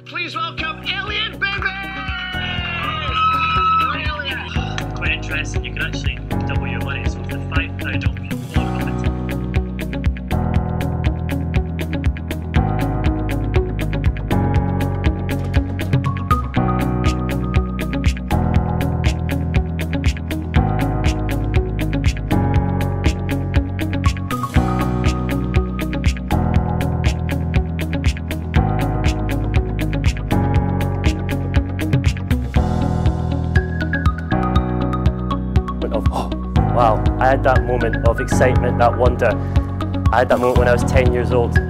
Please welcome Elliot Bibby! Brilliant! Quite interesting, you can actually double your money, so for £5 off your floor limit. Of, oh, wow, I had that moment of excitement, that wonder. I had that moment when I was 10 years old.